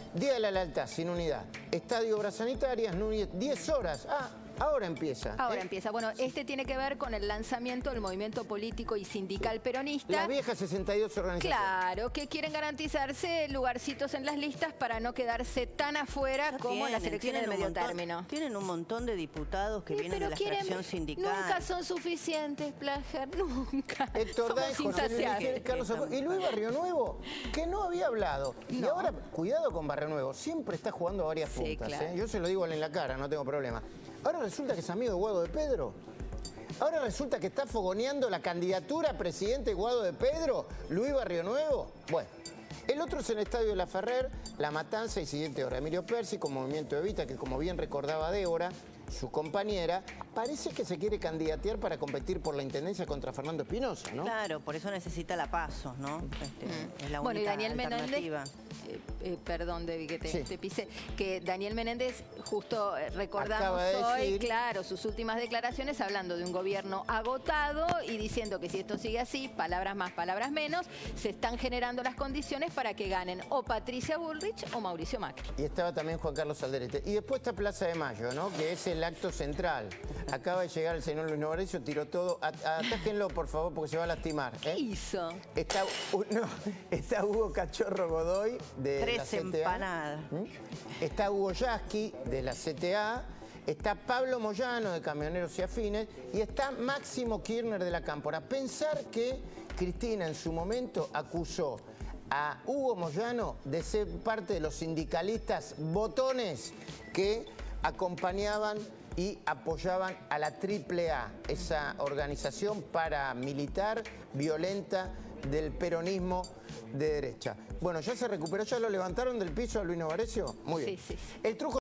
Día de la Lealtad, sin unidad. Estadio Obras Sanitarias, 10 horas. Ahora empieza. Ahora empieza. Bueno, este tiene que ver con el lanzamiento del movimiento político y sindical peronista. Las viejas 62 organizaciones. Claro, que quieren garantizarse lugarcitos en las listas para no quedarse tan afuera como en las elecciones de medio término. Tienen un montón de diputados que vienen de la fracción sindical. Nunca son suficientes, Plager, nunca. Héctor Daes, Carlos y Luis Barrio Nuevo, que no había hablado. No. Y ahora, cuidado con Barrio Nuevo, siempre está jugando a varias puntas. Claro. Yo se lo digo en la cara, no tengo problema. Ahora resulta que es amigo de Guado de Pedro. Ahora resulta que está fogoneando la candidatura a presidente Guado de Pedro, Luis Barrio Nuevo. Bueno, el otro es el Estadio de la Ferrer, La Matanza y siguiente hora. Emilio Percy con Movimiento Evita, que como bien recordaba Débora, su compañera, parece que se quiere candidatear para competir por la intendencia contra Fernando Espinosa, ¿no? Claro, por eso necesita la PASO, ¿no? Es la única y Daniel alternativa. Menéndez, perdón, Debbie, que te pisé, que Daniel Menéndez, justo recordamos hoy, claro, sus últimas declaraciones hablando de un gobierno agotado y diciendo que si esto sigue así, palabras más, palabras menos, se están generando las condiciones para que ganen o Patricia Bullrich o Mauricio Macri. Y estaba también Juan Carlos Alderete. Y después está Plaza de Mayo, ¿no? Que es el acto central. Acaba de llegar el señor Luis Novarecio, tiró todo. Atájenlo, por favor, porque se va a lastimar. ¿Qué hizo? Está Hugo Cachorro Godoy, de 3 la CTA. empanadas. Está Hugo Yasky, de la CTA. Está Pablo Moyano, de Camioneros y Afines. Y está Máximo Kirchner, de la Cámpora. Pensar que Cristina en su momento acusó a Hugo Moyano de ser parte de los sindicalistas botones que acompañaban y apoyaban a la AAA, esa organización paramilitar violenta del peronismo de derecha. Bueno, ya se recuperó, ya lo levantaron del piso a Luis Novarecio. Muy bien. Sí. El truco